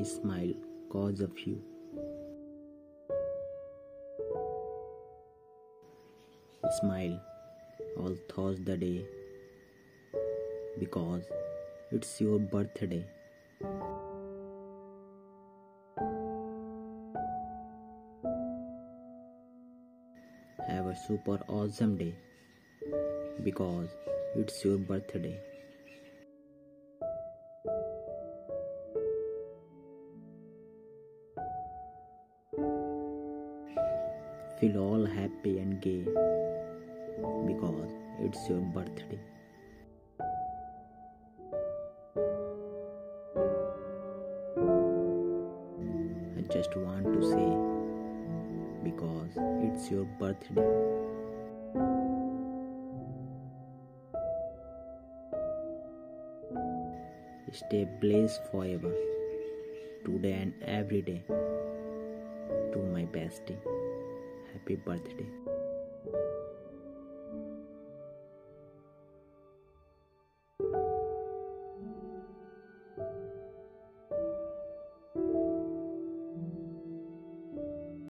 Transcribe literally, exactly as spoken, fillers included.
smile cause of you. Smile all through the day because it's your birthday. Have a super awesome day because it's your birthday. Feel all happy and gay because it's your birthday. I just want to say because it's your birthday. Stay blessed forever, today and every day. To my bestie, happy birthday.